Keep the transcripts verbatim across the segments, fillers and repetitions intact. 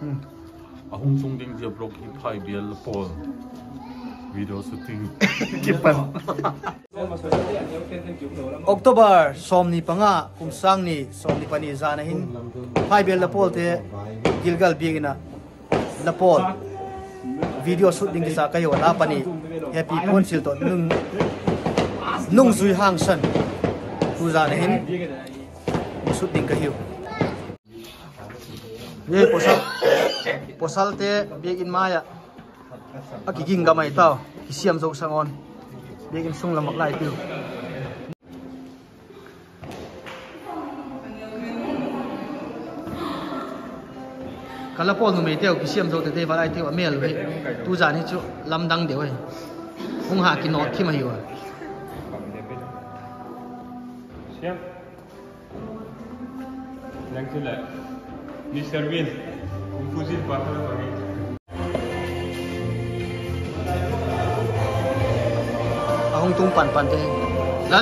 ahung sung ding dia blog in Thai bial Paul video shooting kipan October som ni panga kum sang ni som ni pani zana hin Thai bial Paul te Gilgal biegina la Paul video shooting ki sa kayo la pani happy pon sil to nung nung zui hang san tu zana hin shooting ka hiu ye posal posal te biegin maya aki ging gamai tao kisiam zo sangon biegin sung lamak lai tiu kala pol nu me teo kisiam zo te te vai tiu amel we tu jan hi chu lamdang de we hung ha ki not ki ma hiwa siam lang tu la ni servin un fusil pa hala pa ni ahong tung pan pan te la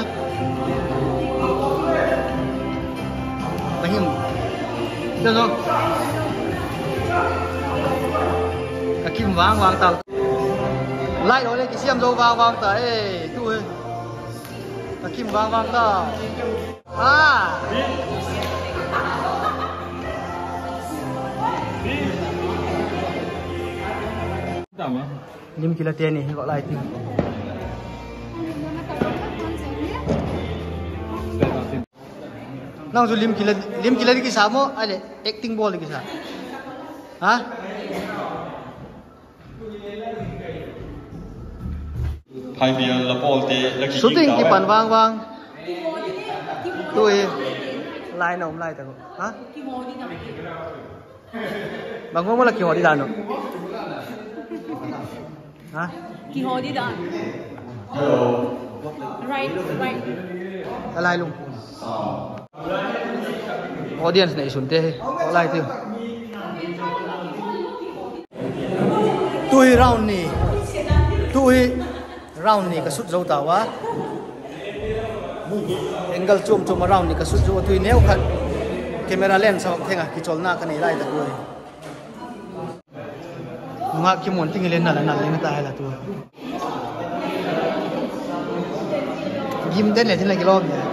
bahim do no kakim wang wang tao lai rồi ki siam zo wang wang ta e tu e kakim wang wang ta à lim kila te ni gọi lại tìm nang lim kila lim kila di kisah mo ale acting ball di kisah ha Thai bial la Paul te la ki shooting ki pan wang wang tu e lai nom lai ta ko ha bang mo la ki ho di dan no hả? Kỳ hồ đi đàn. Right, right. Alai luôn. Audience này xuống thế, alai tiêu. Tôi round ni, tôi round ni cái sút dâu tàu á. Angle zoom zoom round ni cái sút dâu tôi nếu khăn camera lens sao thế à? Cái chol na cái này lại được rồi. Ngak kimun tinggal lên là nằm lên ta hay là tu gim đến này thế này cái lon này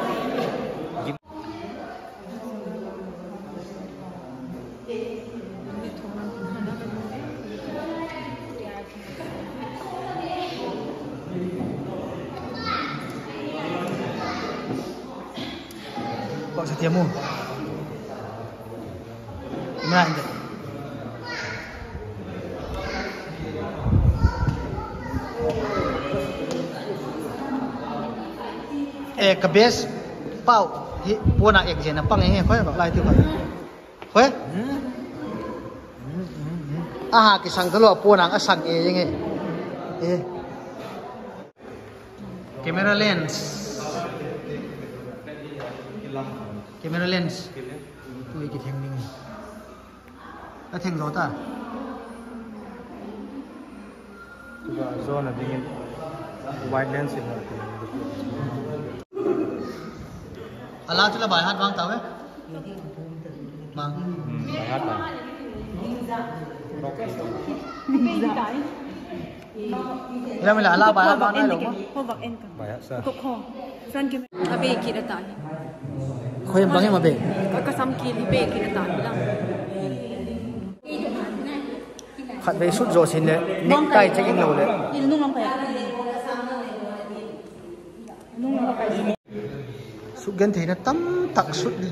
kok setiamu gimana ente eh kabes pau hi puna ek jena pang he khoi bak lai tu khoi khoi aha ki sang thalo puna a sang e yenge e camera lens camera lens tu ki theng ning a theng zo ta tu ga zo na dingin wide lens in ala tu la bài hát vang tao ấy mang bài hát này ra mình là ala bài hát vang này đúng không? bài hát sao? Cục hồ, friend kim, à bê kia đã tải. khôi em bằng em mà bể Có có xăm kia thì bê kia đã tải lắm. khát về sút rồi xin đấy nick tay check in lâu đấy Đi nung lòng phải. Nung lòng phải. sút gần thì nó tắm tặng sút đi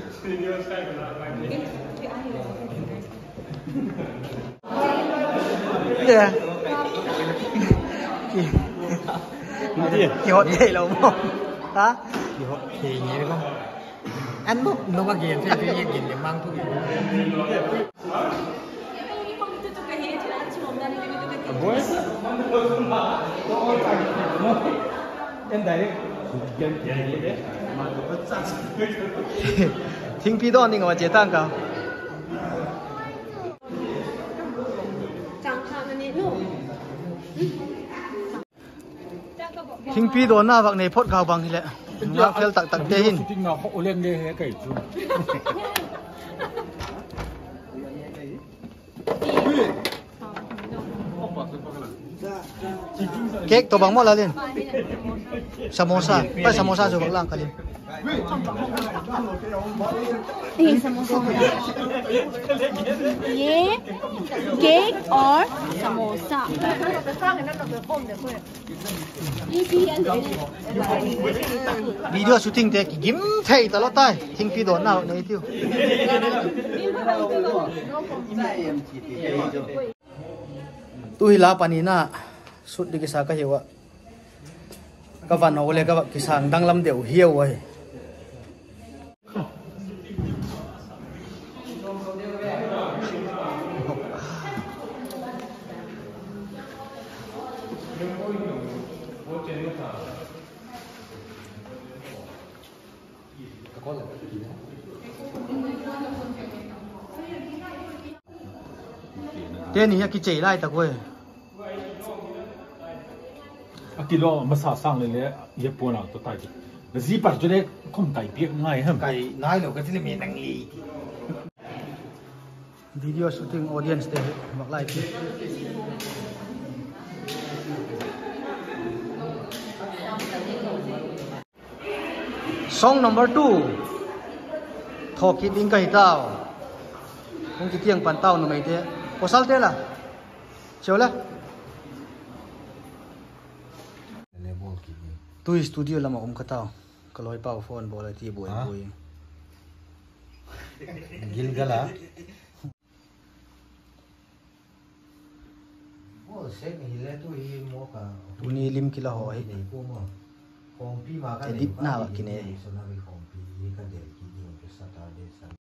yeah kỳ hot vậy lâu không hả kỳ hot thì nhỉ đúng không anh bốc nó có gì thế thì gì để mang thuốc Boy, em đây đấy, 听批断那个嘛，解蛋糕。听批断那waktu ni pot kau bang hile, ngak fel tak tak dehin. Ting ngak ho lên đi cái cái chú. cake to bang mo lalin. Samosa. Pa samosa jo lang kalin. Eh, samosa. ये cake और samosa. Video shooting te ki gim thei ta lo tai. Thing pi don na nei tiu. Tu hila pani na sut di kisa ka hewa. Ka van ho le ka kisang dang lam deu hieu ai. Tên này cái chỉ lại ta quên. Akilo masa sang le le ye pona to tai ki. The zipper jole kom kai piek ngai ham. Cái nói lo cái gì mình năng li. Video shooting audience te mặc lại ki. Song number two. Thok ki ding kai tao. Kung ki tiang pan tao no mai te. Posal te la. Chau la. Tu studio lama om katao. Kaloi pau phone bola ti boy boy. Gilgala. Oh, sen hile tu hi mo ka. Tu ni lim kila hoi. Nei ko mo. Kong pi ma ka. Edit na wa kine. Sonari kong pi ka de ki di sa ta de sa.